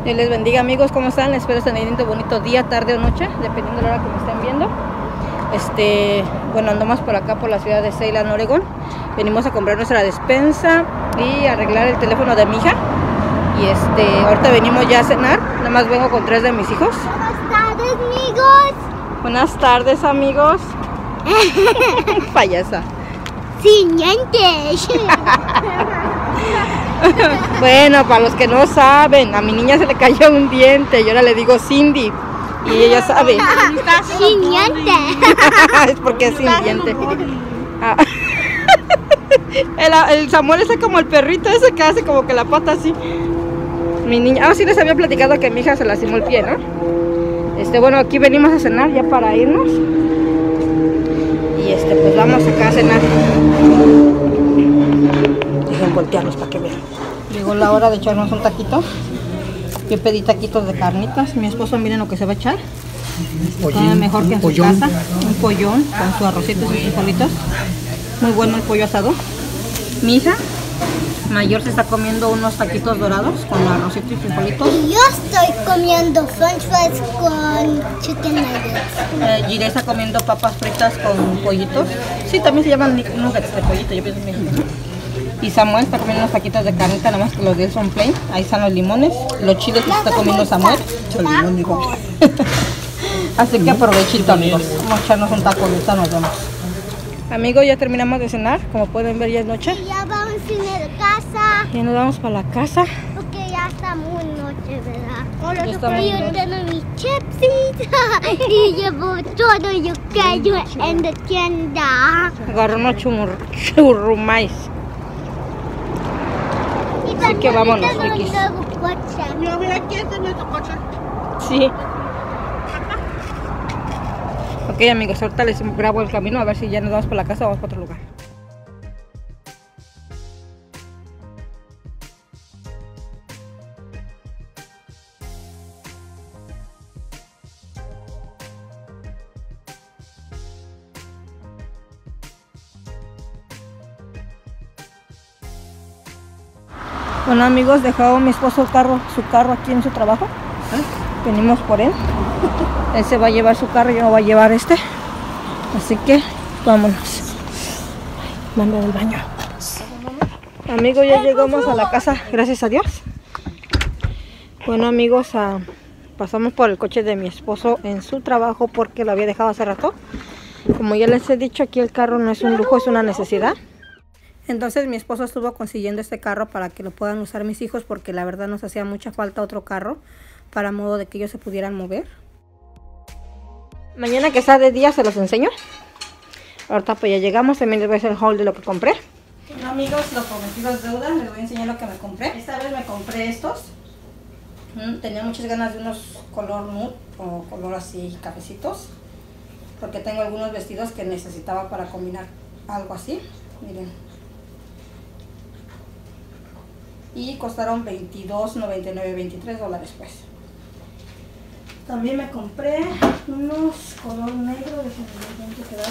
Dios les bendiga, amigos, ¿cómo están? Espero estén teniendo un bonito día, tarde o noche, dependiendo de la hora que me estén viendo. Bueno, andamos por acá por la ciudad de Salem, Oregón. Venimos a comprar nuestra despensa y arreglar el teléfono de mi hija. Y ahorita venimos ya a cenar. Nada más vengo con 3 de mis hijos. Buenas tardes, amigos. Buenas tardes, amigos. Payasa. Sin dientes. Bueno, para los que no saben, a mi niña se le cayó un diente. Yo ahora le digo Cindy. Y ella sabe. Sin dientes. Es porque es sin diente. Ah. El Samuel es como el perrito ese que hace como que la pata así. Mi niña, sí les había platicado que mi hija se lastimó el pie, ¿no? Bueno, aquí venimos a cenar ya para irnos. Y pues vamos acá a cenar. Dejen voltearlos para que vean. Llegó la hora de echarnos un taquito. Yo pedí taquitos de carnitas. Mi esposo, miren lo que se va a echar. Mejor que en su casa. Un pollón con su arrocito y sus frijolitos. Muy bueno el pollo asado. Mi hija mayor se está comiendo unos taquitos dorados con arrocito y frijolitos. Y yo estoy comiendo french fries con chicken nuggets. Jiré está comiendo papas fritas con pollitos. Sí, también se llaman nuggets de pollito, yo pienso México. Y Samuel está comiendo unos taquitos de carnita, nada más que los de él son plain. Ahí están los limones, los chiles que está comiendo Samuel. Así que aprovechito, amigos. Vamos a echarnos un taco, ahorita nos vemos. Amigos, ya terminamos de cenar. Como pueden ver, ya es noche. Y ya vamos a ir a casa. Ya nos vamos para la casa. Porque ya está muy noche, ¿verdad? Ya está muy Yo noche. tengo mis chipsies. Y llevo todo lo que hay en la tienda. Agarró unos churrumais. Así que vámonos, frikis. Mira, mira, aquí está nuestro coche. Sí. Ok, amigos, ahorita les grabo el camino a ver si ya nos vamos para la casa o vamos para otro lugar. Bueno, amigos, dejó mi esposo su carro aquí en su trabajo. Venimos por él. Él se va a llevar su carro y yo no voy a llevar Así que vámonos. Manda del baño. Amigos, ya llegamos a la casa, gracias a Dios. Bueno, amigos, pasamos por el coche de mi esposo en su trabajo porque lo había dejado hace rato. Como ya les he dicho, aquí el carro no es un lujo, es una necesidad. Entonces mi esposo estuvo consiguiendo este carro para que lo puedan usar mis hijos, porque la verdad nos hacía mucha falta otro carro para modo de que ellos se pudieran mover. Mañana que sea de día se los enseño. Ahorita pues ya llegamos, también les voy a hacer el haul de lo que compré. Bueno, amigos, lo prometido es deuda, les voy a enseñar lo que me compré. Esta vez me compré estos. Tenía muchas ganas de unos color nude o color así cafecitos, porque tengo algunos vestidos que necesitaba para combinar algo así. Miren. Y costaron $22.99, $23 pues. También me compré unos color negro, déjenme ver qué quedaron.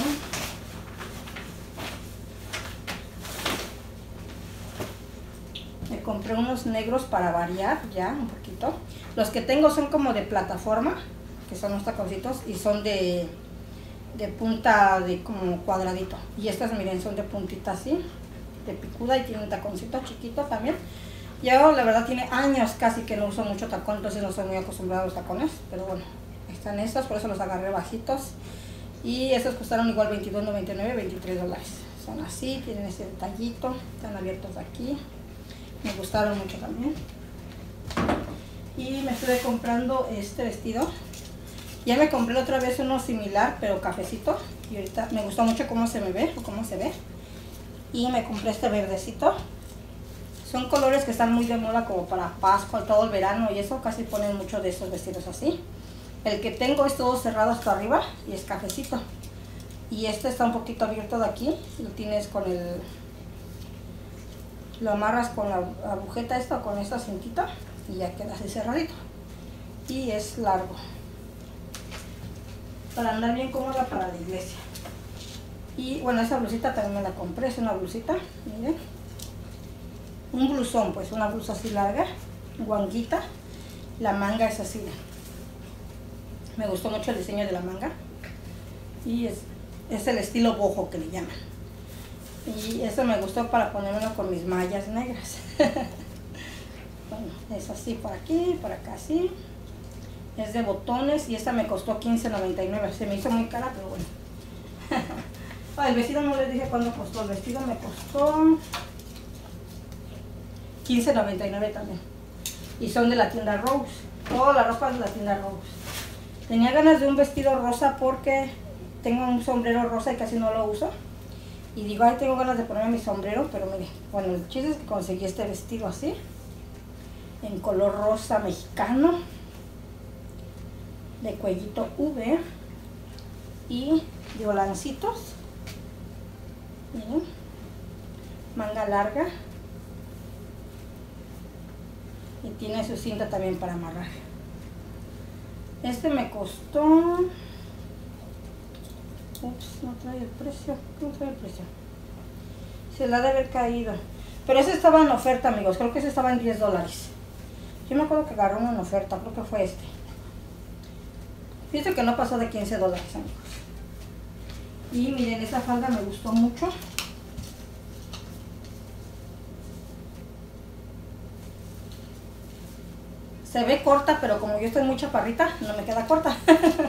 Me compré unos negros para variar ya un poquito. Los que tengo son como de plataforma, que son los taconcitos, y son de punta de como cuadradito. Y estas, miren, son de puntita así, de picuda, y tiene un taconcito chiquito también. Yo la verdad tiene años casi que no uso mucho tacón, entonces no soy muy acostumbrada a los tacones, pero bueno, están estos, por eso los agarré bajitos. Y estos costaron igual $22.99, $23. Son así, tienen ese detallito, están abiertos de aquí. Me gustaron mucho también. Y me estuve comprando este vestido. Ya me compré otra vez uno similar, pero cafecito. Y ahorita me gustó mucho cómo se me ve, o cómo se ve. Y me compré este verdecito. Son colores que están muy de moda como para Pascua, todo el verano y eso, casi ponen mucho de estos vestidos así. El que tengo es todo cerrado hasta arriba y es cafecito. Y este está un poquito abierto de aquí, lo tienes con lo amarras con la agujeta esta o con esta cintita y ya queda así cerradito. Y es largo, para andar bien cómoda para la iglesia. Y bueno, esa blusita también me la compré, es una blusita, miren. Un blusón, pues una blusa así larga, guanguita. La manga es así. Me gustó mucho el diseño de la manga. Y es el estilo boho que le llaman. Y eso me gustó para ponérmelo con mis mallas negras. Bueno, es así por aquí, por acá así. Es de botones y esta me costó $15.99. Se me hizo muy cara, pero bueno. El vestido no les dije cuánto costó. El vestido me costó $15.99 también. Y son de la tienda Rose. Toda la ropa es de la tienda Rose. Tenía ganas de un vestido rosa porque tengo un sombrero rosa y casi no lo uso. Y digo, ay, tengo ganas de ponerme mi sombrero, pero mire, bueno, el chiste es que conseguí este vestido así, en color rosa mexicano, de cuellito V y de volancitos. Miren, manga larga y tiene su cinta también para amarrar. Este me costó, ups, no trae el precio, no trae el precio, se la ha de haber caído, pero ese estaba en oferta, amigos, creo que ese estaba en $10. Yo me acuerdo que agarró uno en oferta, creo que fue este. Fíjense que no pasó de $15, amigos. Y miren, esa falda me gustó mucho. Se ve corta, pero como yo estoy muy chaparrita, no me queda corta.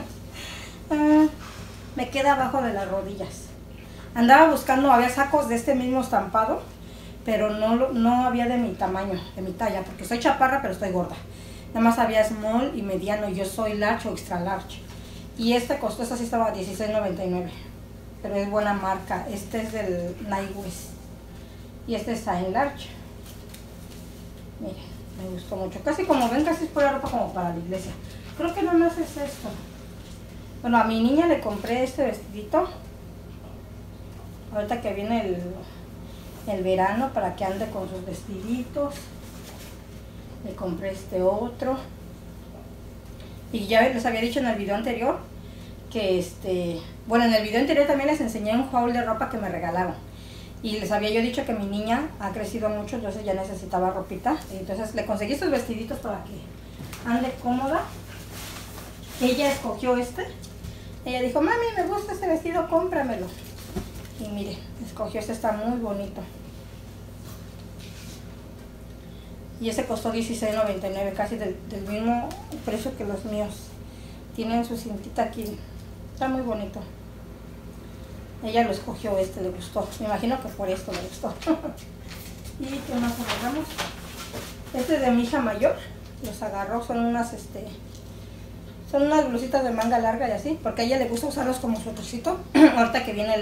Me queda abajo de las rodillas. Andaba buscando, había sacos de este mismo estampado, pero no había de mi tamaño, de mi talla, porque soy chaparra, pero estoy gorda. Nada más había small y mediano, yo soy large o extra large. Y este costó, esta sí estaba a $16.99, pero es buena marca. Este es del Nightwest y este está en large. Miren, me gustó mucho. Casi como ven, casi es pura ropa como para la iglesia. Creo que nada más es esto. Bueno, a mi niña le compré este vestidito. Ahorita que viene el verano, para que ande con sus vestiditos. Le compré este otro. Y ya les había dicho en el video anterior que bueno, en el video anterior también les enseñé un haul de ropa que me regalaron. Y les había yo dicho que mi niña ha crecido mucho, entonces ya necesitaba ropita. Entonces le conseguí estos vestiditos para que ande cómoda. Ella escogió este. Ella dijo, mami, me gusta este vestido, cómpramelo. Y mire, escogió este, está muy bonito. Y ese costó $16.99, casi del mismo precio que los míos. Tienen su cintita aquí. Está muy bonito. Ella lo escogió, le gustó. Me imagino que por esto le gustó. ¿Y qué más agarramos? Este es de mi hija mayor. Los agarró, son unas blusitas de manga larga y así, porque a ella le gusta usarlos como suétercito. Ahorita que viene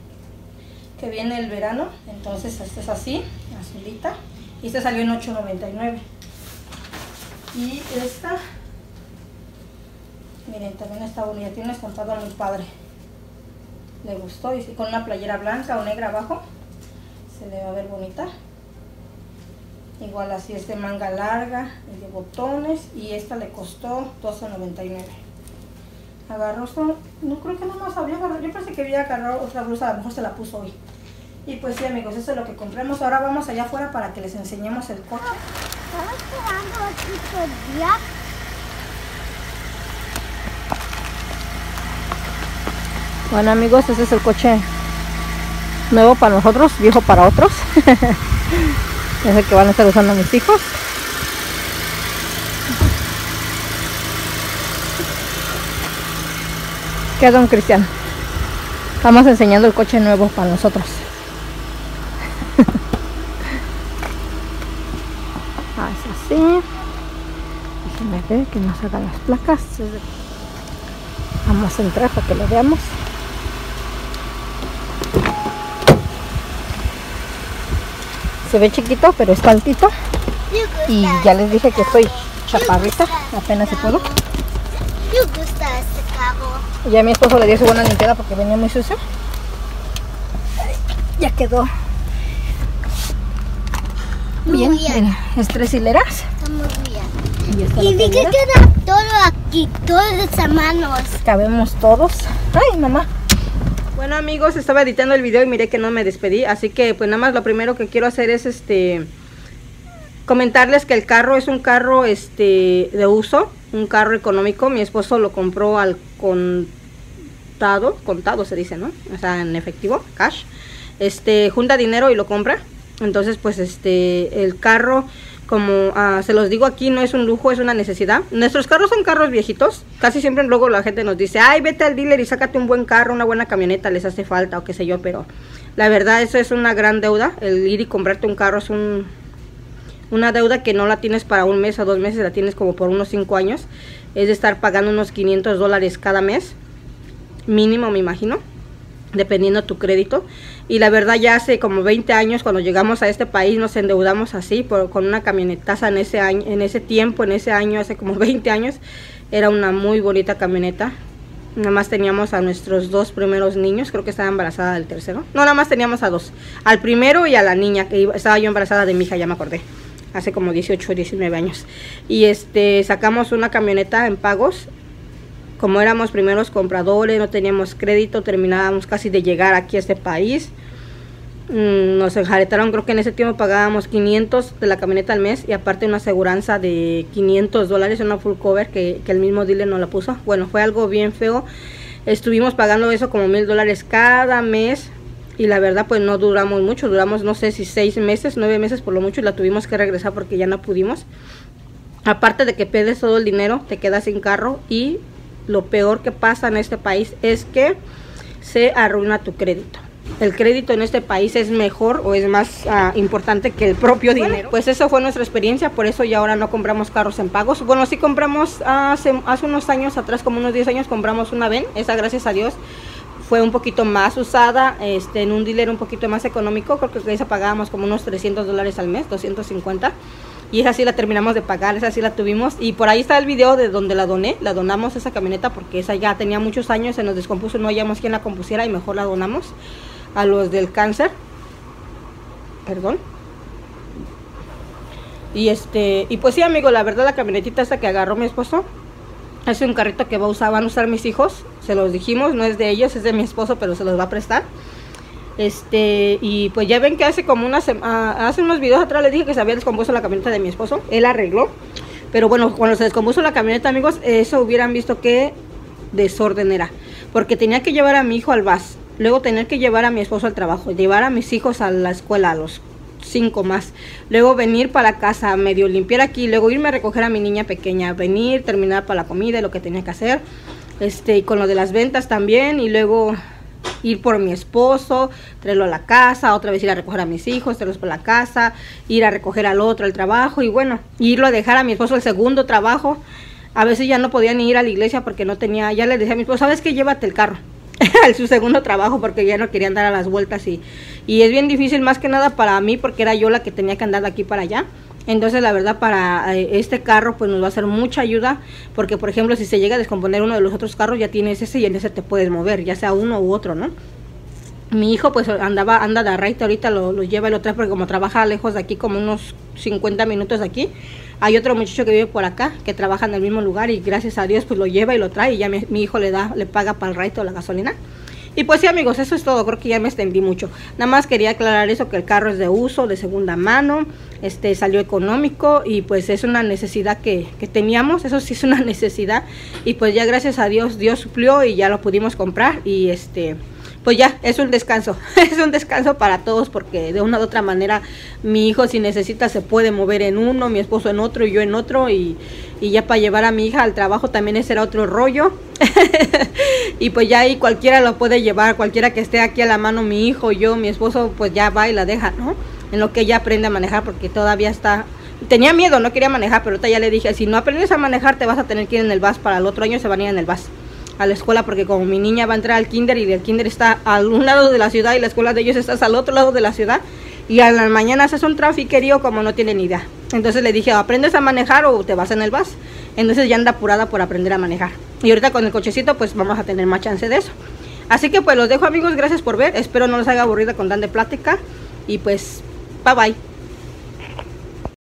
el verano, entonces este es así, azulita. Y este salió en $8.99. Y esta, miren, también está bonita, tiene un estampado muy padre. Le gustó, y con una playera blanca o negra abajo, se le va a ver bonita. Igual así es de manga larga y de botones, y esta le costó $12.99. Agarró esto, no creo que nada más había agarrado, yo pensé que había agarrado otra blusa, a lo mejor se la puso hoy. Y pues sí, amigos, eso es lo que compramos. Ahora vamos allá afuera para que les enseñemos el coche. ¿Estás esperando aquí todo el día? Bueno, amigos, este es el coche nuevo para nosotros, viejo para otros. Es el que van a estar usando mis hijos. ¿Qué, don Cristian? Estamos enseñando el coche nuevo para nosotros. Es así. Déjenme ver que nos hagan las placas. Vamos a entrar para que lo veamos. Se ve chiquito, pero está altito. Y ya les dije que soy chaparrita, apenas si puedo. Me gusta este carro. Y ya mi esposo le dio su buena limpiada porque venía muy sucio. Ya quedó bien. Miren, es 3 hileras. Está muy bien. Y, esta Y vi que queda todo aquí, todas las manos. Cabemos todos. Ay, mamá. Bueno, amigos, estaba editando el video y miré que no me despedí, así que pues nada más lo primero que quiero hacer es comentarles que el carro es un carro de uso, un carro económico. Mi esposo lo compró al contado se dice, ¿no? O sea, en efectivo, cash. Junta dinero y lo compra. Entonces, pues el carro, como se los digo aquí, no es un lujo, es una necesidad. Nuestros carros son carros viejitos. Casi siempre luego la gente nos dice, ay, vete al dealer y sácate un buen carro, una buena camioneta, les hace falta o qué sé yo. Pero la verdad, eso es una gran deuda. El ir y comprarte un carro es una deuda que no la tienes para un mes o 2 meses, la tienes como por unos 5 años. Es de estar pagando unos $500 cada mes, mínimo, me imagino, dependiendo tu crédito. Y la verdad, ya hace como 20 años cuando llegamos a este país nos endeudamos así con una camionetaza en ese año, hace como 20 años. Era una muy bonita camioneta. Nada más teníamos a nuestros 2 primeros niños, creo que estaba embarazada del tercero. No, nada más teníamos a 2, al primero y a la niña, que estaba yo embarazada de mi hija, ya me acordé, hace como 18 o 19 años. Y sacamos una camioneta en pagos. Como éramos primeros compradores, no teníamos crédito, terminábamos casi de llegar aquí a este país. Nos enjaretaron, creo que en ese tiempo pagábamos 500 de la camioneta al mes y aparte una aseguranza de $500, una full cover que el mismo dealer nos la puso. Bueno, fue algo bien feo. Estuvimos pagando eso como $1000 cada mes y la verdad pues no duramos mucho, duramos no sé si 6 meses, 9 meses por lo mucho y la tuvimos que regresar porque ya no pudimos. Aparte de que pierdes todo el dinero, te quedas sin carro y lo peor que pasa en este país es que se arruina tu crédito. El crédito en este país es mejor o es más importante que el propio dinero. Pues eso fue nuestra experiencia, por eso ya ahora no compramos carros en pagos. Bueno, sí compramos hace unos años atrás, como unos 10 años, compramos una Ven. Esa, gracias a Dios, fue un poquito más usada, en un dealer un poquito más económico. Creo que esa pagábamos como unos $300 al mes, 250. Y esa sí la terminamos de pagar, esa sí la tuvimos. Y por ahí está el video de donde la doné. La donamos esa camioneta porque esa ya tenía muchos años, se nos descompuso, no hallamos quién la compusiera y mejor la donamos a los del cáncer. Perdón. Y pues sí, amigo, la verdad la camionetita esta que agarró mi esposo es un carrito que van a usar mis hijos. Se los dijimos, no es de ellos, es de mi esposo, pero se los va a prestar. Y pues ya ven que hace como hace unos videos atrás les dije que se había descompuesto la camioneta de mi esposo. Él arregló, pero bueno, cuando se descompuso la camioneta, amigos, eso hubieran visto qué desorden era, porque tenía que llevar a mi hijo al bus, luego tener que llevar a mi esposo al trabajo, llevar a mis hijos a la escuela, a los 5 más, luego venir para la casa, medio limpiar aquí, luego irme a recoger a mi niña pequeña, venir, terminar para la comida y lo que tenía que hacer, y con lo de las ventas también, y luego ir por mi esposo, traerlo a la casa, otra vez ir a recoger a mis hijos, traerlos por la casa, ir a recoger al otro al trabajo y bueno, irlo a dejar a mi esposo el segundo trabajo. A veces ya no podía ni ir a la iglesia porque no tenía, ya le decía a mi esposo, ¿sabes qué? Llévate el carro a su segundo trabajo porque ya no querían dar a las vueltas y es bien difícil más que nada para mí porque era yo la que tenía que andar de aquí para allá. Entonces la verdad para este carro pues nos va a hacer mucha ayuda porque por ejemplo si se llega a descomponer uno de los otros carros ya tienes ese y en ese te puedes mover, ya sea uno u otro, ¿no? Mi hijo pues anda de arraite ahorita, lo lleva y lo trae porque como trabaja lejos de aquí, como unos 50 minutos de aquí. Hay otro muchacho que vive por acá que trabaja en el mismo lugar y gracias a Dios pues lo lleva y lo trae y ya mi hijo le paga para el raite o la gasolina. Y pues sí, amigos, eso es todo, creo que ya me extendí mucho. Nada más quería aclarar eso, que el carro es de uso, de segunda mano, salió económico y pues es una necesidad que teníamos, eso sí es una necesidad. Y pues ya gracias a Dios, Dios suplió y ya lo pudimos comprar y pues ya, es un descanso, es un descanso para todos porque de una u otra manera mi hijo si necesita se puede mover en uno, mi esposo en otro y yo en otro y ya para llevar a mi hija al trabajo también ese era otro rollo y pues ya ahí cualquiera lo puede llevar, cualquiera que esté aquí a la mano, mi hijo, yo, mi esposo, pues ya va y la deja, ¿no? En lo que ella aprende a manejar porque todavía tenía miedo, no quería manejar, pero ahorita ya le dije, si no aprendes a manejar te vas a tener que ir en el bus, para el otro año se van a ir en el bus a la escuela porque como mi niña va a entrar al kinder y el kinder está a un lado de la ciudad y la escuela de ellos está al otro lado de la ciudad y a la mañana haces un trafiquerío como no tienen ni idea. Entonces le dije, ¿aprendes a manejar o te vas en el bus? Entonces ya anda apurada por aprender a manejar. Y ahorita con el cochecito pues vamos a tener más chance de eso. Así que pues los dejo, amigos, gracias por ver. Espero no les haya aburrido con tanta plática y pues bye bye.